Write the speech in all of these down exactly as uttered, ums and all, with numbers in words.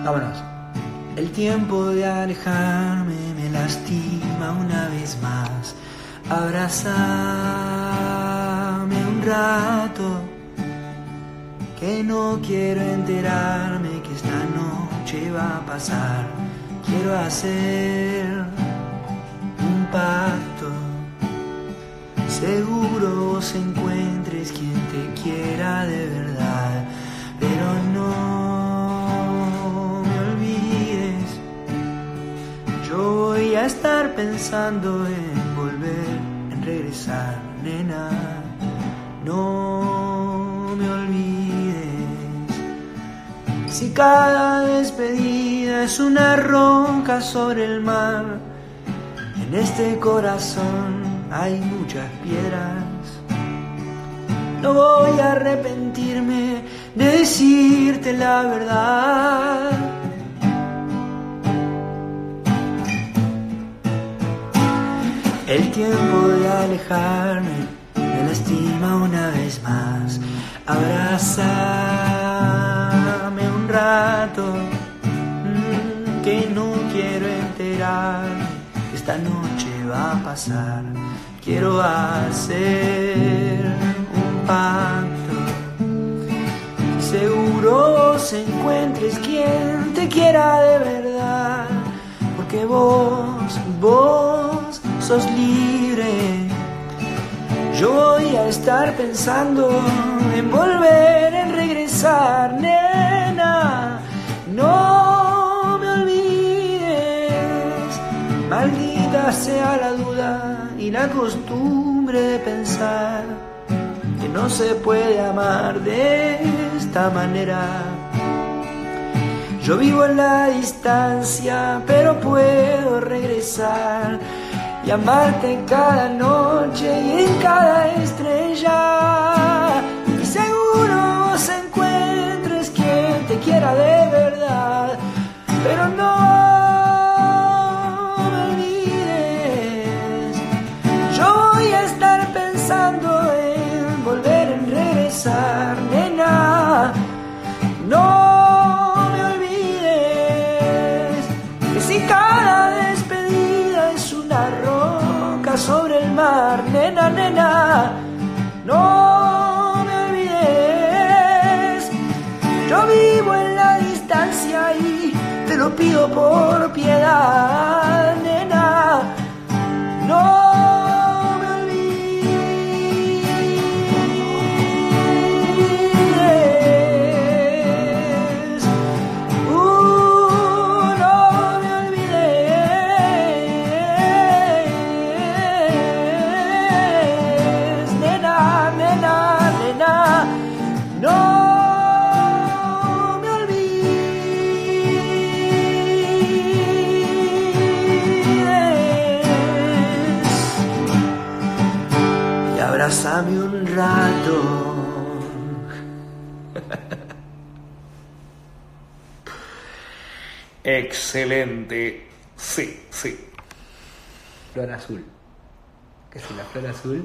Vámonos. El tiempo de alejarme me lastima una vez más. Abrázame un rato, que no quiero enterarme que esta noche va a pasar. Quiero hacer un pacto, seguro vos encuentres quien te quiera de verdad, pero no me olvides. Yo voy a estar pensando en volver, en regresar, nena. No me olvides. Si cada despedida es una roca sobre el mar, en este corazón hay muchas piedras. No voy a arrepentirme de decirte la verdad. El tiempo de alejarme me lastima una vez más. Abrázame un rato, mmm, que no quiero enterarme que esta noche va a pasar. Quiero hacer un pacto, seguro vos encuentres quien te quiera de verdad, porque vos, vos sos libre. Yo voy a estar pensando en volver, en regresar, nena. No me olvides. Maldita sea la duda y la costumbre de pensar que no se puede amar de esta manera. Yo vivo en la distancia, pero puedo regresar y amarte cada noche y en cada estrella. Y seguro vos encuentres quien te quiera de verdad, pero no me olvides. Yo voy a estar pensando en volver, en regresar, nena. No me olvides que si cada despedida es una roca sobre el mar, nena, nena, no me olvides. Yo vivo en la distancia y te lo pido por piedad, nena, no me olvides. Uh, no me olvides, nena, nena, nena, no. Abrázame un rato. Excelente. Sí, sí. Flor azul. ¿Qué es la flor azul?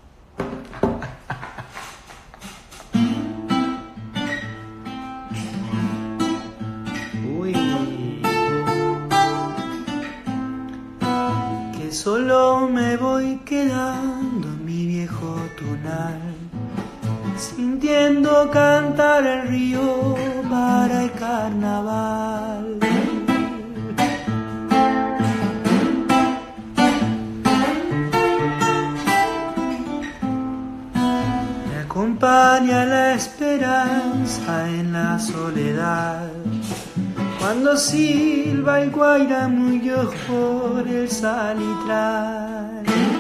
Uy. Que solo me voy quedando en mi viejo tunal, sintiendo cantar el río para el carnaval. Me acompaña la esperanza en la soledad, cuando silba el guairamullo por el salitral.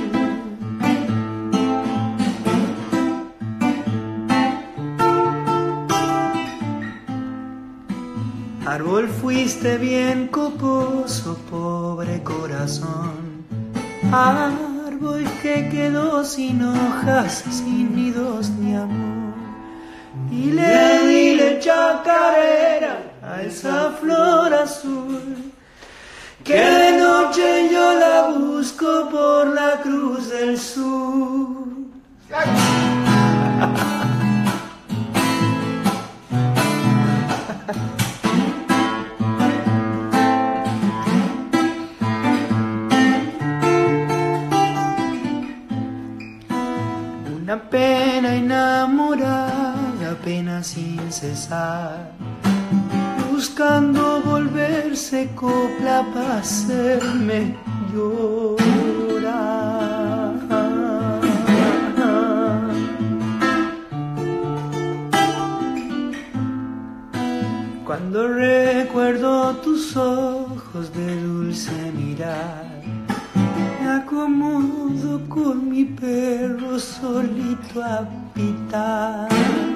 Árbol fuiste bien coposo, pobre corazón. Árbol que quedó sin hojas, sin nidos ni amor. Y le di la chacarera a esa flor azul, que de noche yo la busco por la cruz del sur. pena sin cesar, buscando volverse copla para hacerme llorar. Cuando recuerdo tus ojos de dulce mirar, me acomodo con mi perro solito a pitar.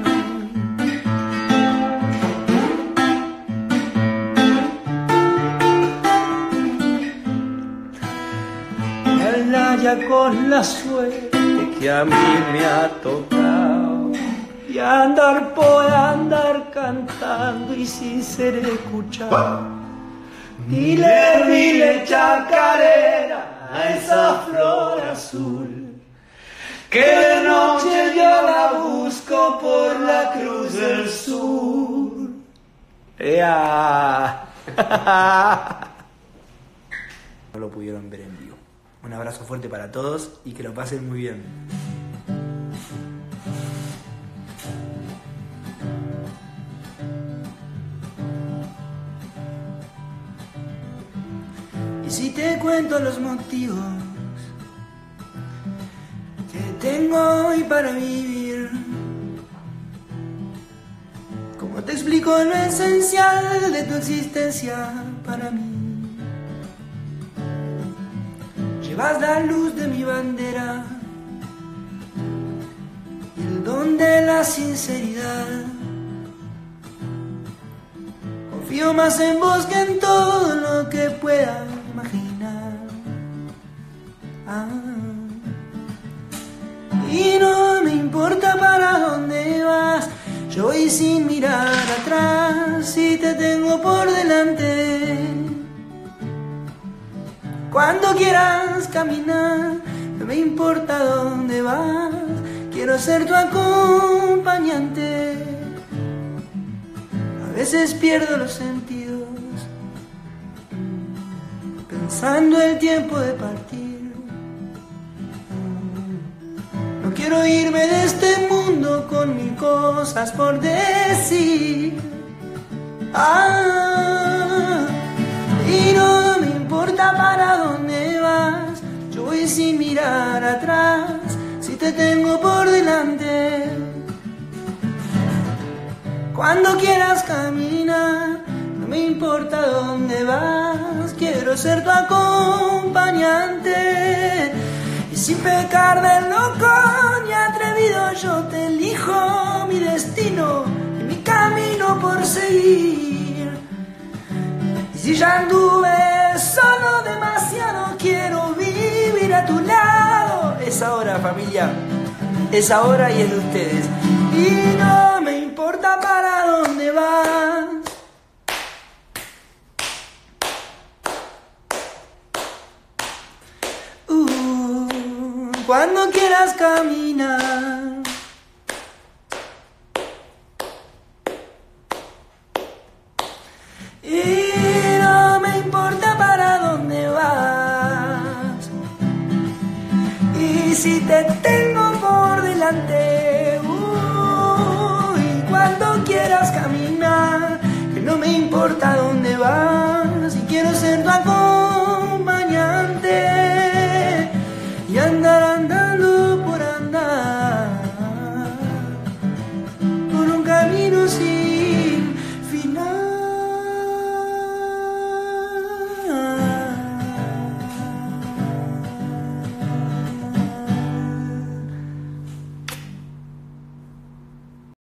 Ya con la suerte que a mí me ha tocado, y andar por andar cantando y sin ser escuchado. Dile, dile chacarera a esa flor azul, que de noche yo la busco por la cruz del sur. ¡Ea! No lo pudieron ver en vivo. Un abrazo fuerte para todos y que lo pasen muy bien. Y si te cuento los motivos que tengo hoy para vivir, ¿cómo te explico lo esencial de tu existencia para mí? Llevas la luz de mi bandera y el don de la sinceridad. Confío más en vos que en todo lo que pueda imaginar. Ah. Y no me importa para dónde vas, yo voy sin mirar atrás si te tengo por delante. Cuando quieras caminar, no me importa dónde vas, quiero ser tu acompañante. A veces pierdo los sentidos, pensando el tiempo de partir. No quiero irme de este mundo con mil cosas por decir. Ah, y no me importa para dónde vas, yo voy sin mirar atrás si te tengo por delante. Cuando quieras caminar, no me importa dónde vas, quiero ser tu acompañante. Y sin pecar de loco ni atrevido, yo te elijo mi destino y mi camino por seguir. Y si ya anduve solo demasiado, quiero vivir a tu lado. Es ahora, familia, es ahora y es de ustedes. Y no me importa para dónde vas. Uh, cuando quieras caminar, y no me importa para dónde vas. Y si te tengo por delante, uh, y cuando quieras caminar, que no me importa dónde vas, y quiero ser tu acompañante.